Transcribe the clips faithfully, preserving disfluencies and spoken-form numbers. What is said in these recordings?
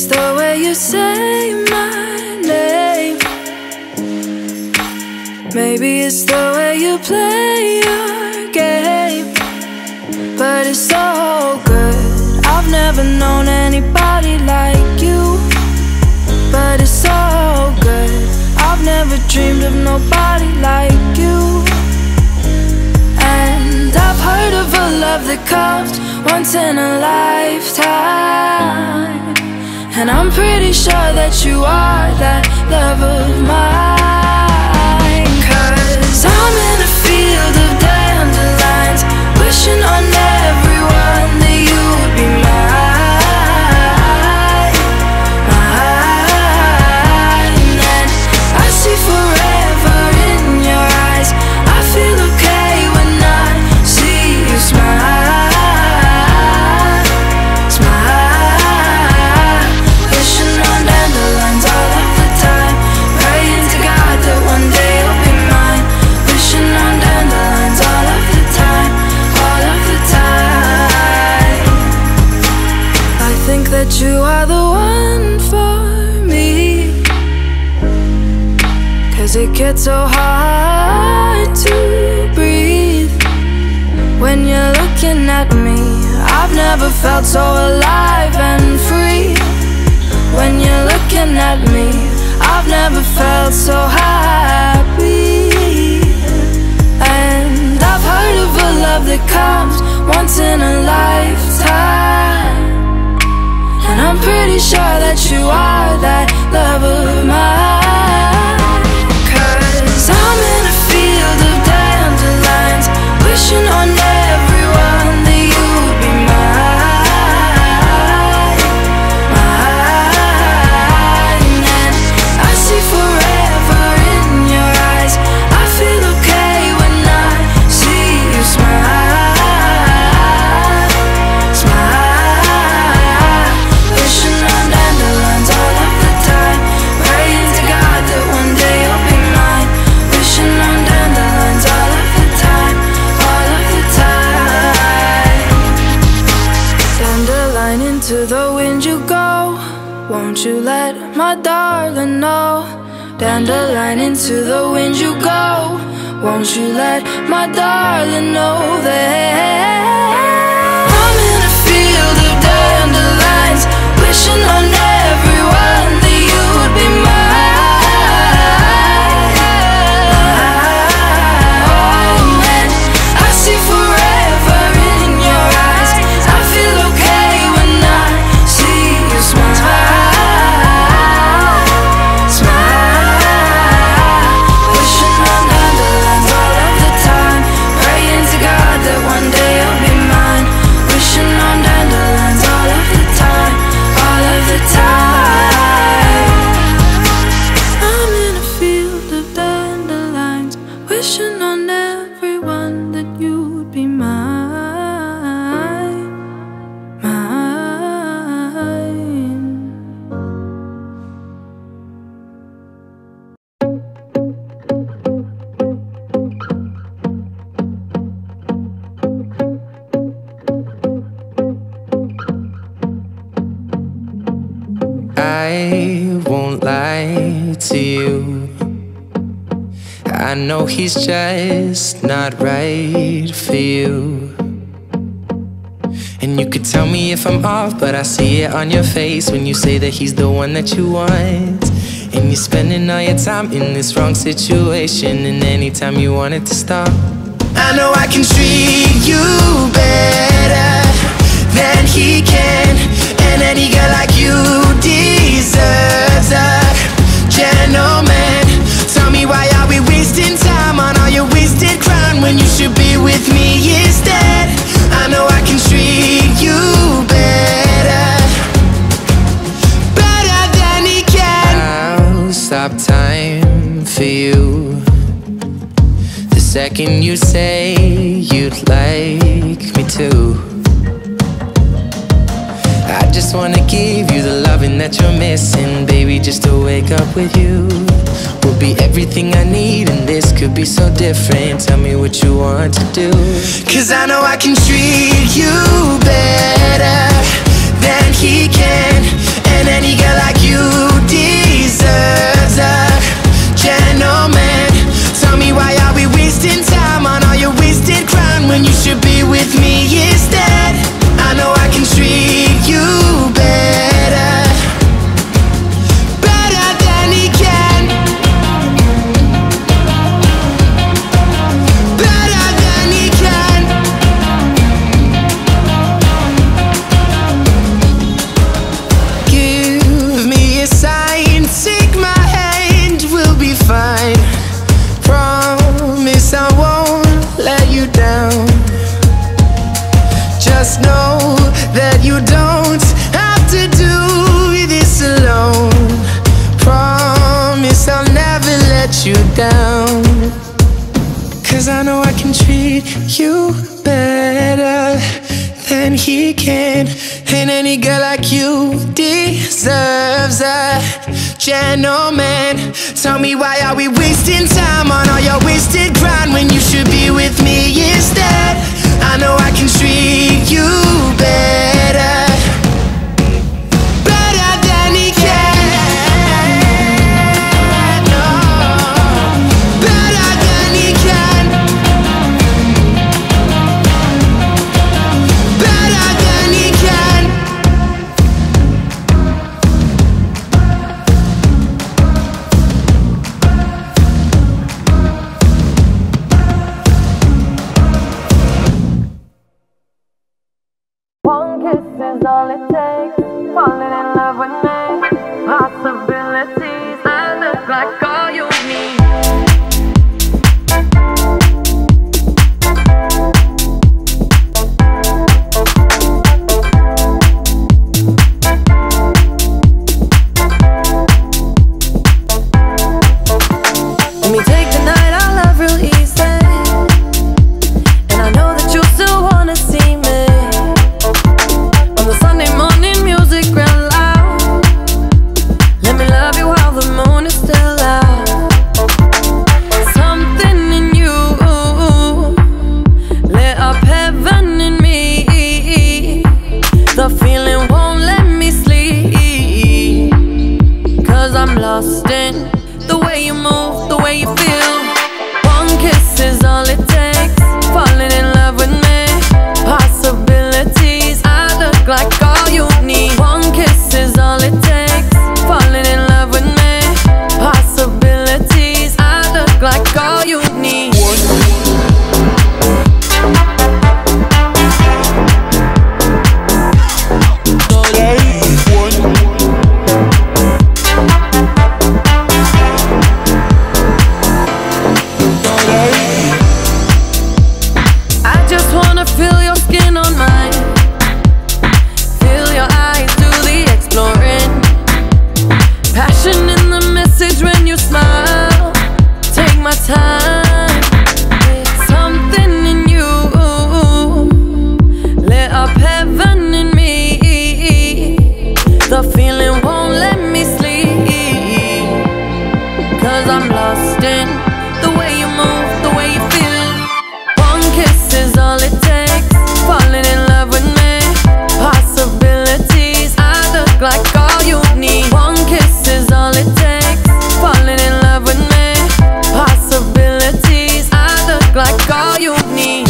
it's the way you say my name. Maybe it's the way you play your game. But it's so good. I've never known anybody like you. But it's so good. I've never dreamed of nobody like you. And I've heard of a love that comes once in a lifetime, and I'm pretty sure that you are that love of mine. Cause I'm in a field of dandelions, wishing on everyone that you would be mine, mine. And I see forever in your eyes. I feel okay when I see you smile. That you are the one for me, cause it gets so hard to breathe when you're looking at me. I've never felt so alive and free. When you're looking at me, I've never felt so happy. And I've heard of a love that comes once in a lifetime, and I'm pretty sure that you are that love of mine. Cause I'm in a field of dandelions, wishing on everyone that you would be mine, mine. And I see forever in your eyes. I feel okay when I see you smile, smile. Wishing on dandelions all of the time, praying to God that one day you'll be mine. Wishing on dandelions all of the time, all of the time. Dandelion, into the wind you go, won't you let my darling know? Dandelion, into the wind you go, won't you let my darling know that I'm in a field of dandelions, wishing on everyone that you would be mine. And I see forever in your eyes. I feel okay when I see you smile, smile. Wishing on dandelions all of the time, praying to God that one day you'll be mine. Wishing on dandelions all of the time, all of the time. I'm in a field of dandelions, wishing on everyone that you would be mine, mine. I won't lie to you. I know he's just not right for you. And you could tell me if I'm off, but I see it on your face when you say that he's the one that you want. And you're spending all your time in this wrong situation, and anytime you want it to stop, I know I can treat you better than he can. And any girl like you deserves a gentleman. Tell me, why are we wasting time on all your wasted crown when you should be with me instead? I know I can treat you better, better than he can. I'll stop time for you the second you say you'd like me to. I just wanna give you the loving that you're missing, baby. Just to wake up with you will be everything I need, and this could be so different. Tell me what you want to do, cause I know I can treat you better than he can. And any girl like you deserves a gentleman. Tell me, why are we wasting time on all your wasted crime when you should be with me instead? I know I can treat you better, better than he can, better than he can. Give me a sign, take my hand, we'll be fine. Promise I won't let you down. Just know that you don't have to do this alone. Promise I'll never let you down. Cause I know I can treat you better than he can. And any girl like you deserves a gentleman. Tell me, why are we wasting time on all your wasted grind when you should be with me instead? I know I can treat you better, better than he can. No, better than he can, better than he can. One kiss is all it takes, falling in love with me. Possibilities, I look like all you need. Let me take the night, I love real easy. And I know that you still wanna see me. Sunday morning music real loud. Let me love you while the moon is still out. Something in you lit up heaven in me. The feeling won't let me sleep. Cause I'm lost in the way you move, the way you feel. One kiss is all it takes, falling in love with me. Possibilities, I look like all you need. One kiss is all it takes, falling in love with me. Possibilities, I look like all you need. I just wanna feel your skin on mine. Feel your eyes do the exploring. Passion in the message when you smile. Take my time. Something in you lit up heaven in me. The feeling won't let me sleep. Cause I'm lost in the way you move, the way you feel. One kiss is all it takes, falling in love with me. Possibilities, I look like all you need. One kiss is all it takes, falling in love with me. Possibilities, I look like all you need.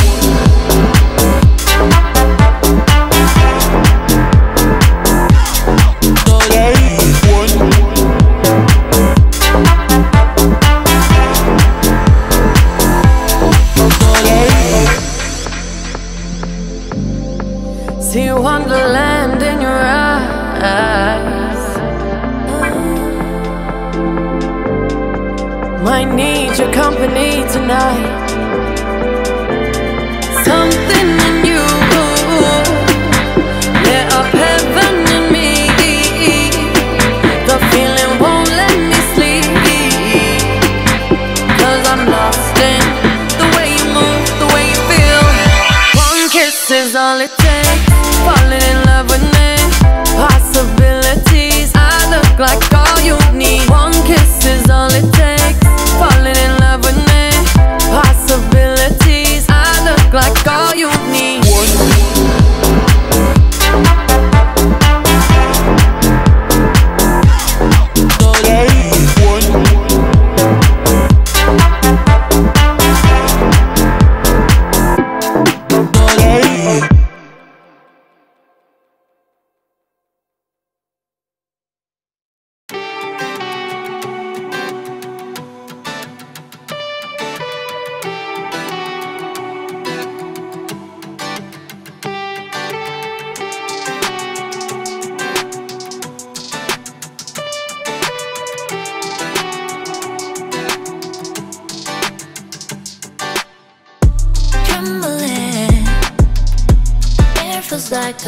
See wonderland in your eyes. Might need your company tonight. Something in you lit up heaven in me. The feeling won't let me sleep. Cause I'm lost in the way you move, the way you feel. One kiss is all it takes, falling in love with me. Possibilities, I look like all you need. One kiss is all it takes, falling in love with me. Possibilities, I look like all you need.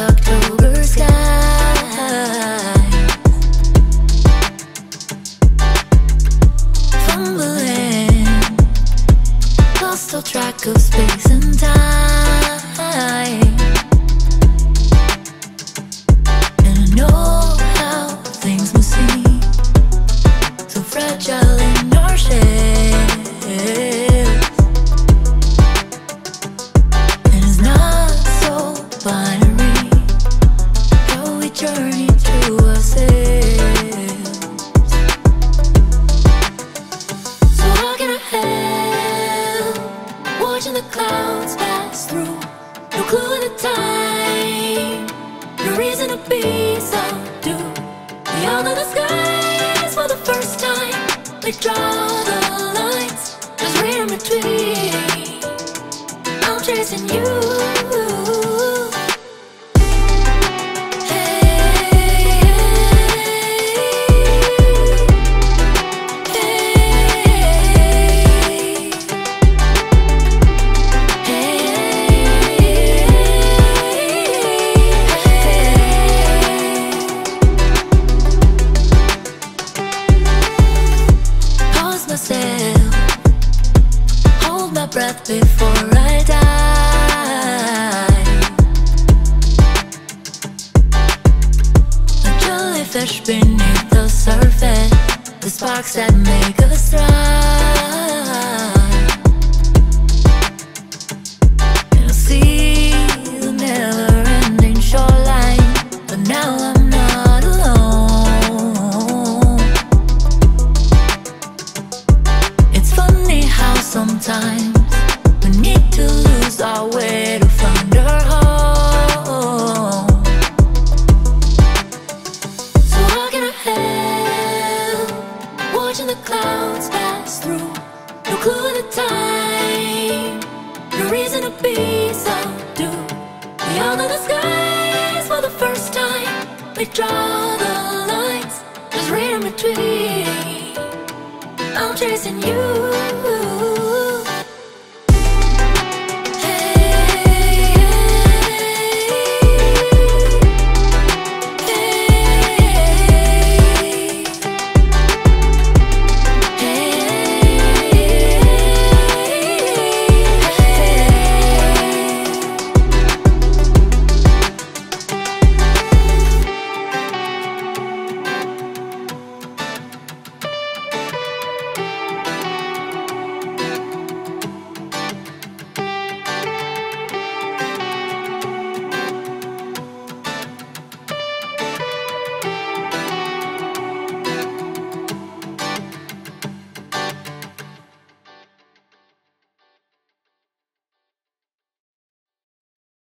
October sky, fumbling, lost all track of space and time. And I know how things must seem so fragile in our shells, and it's not so binary how we journey through ourselves. So how can I help watching the clouds pass through? No clue of the time, no reason to be subdued. We all know the skies for the first time. We draw the lines, just read in between. I'm chasing you. Myself, hold my breath before I die. A jellyfish beneath the surface, the sparks that make us thrive. And I see the never-ending shoreline, but now I'm not alone. It's funny how sometimes we need to lose our way to find our home. So how can I help watching the clouds pass through? No clue of the time, no reason to be subdued. We all know the skies for the first time. We draw the lines, just read in between. I'm chasing you.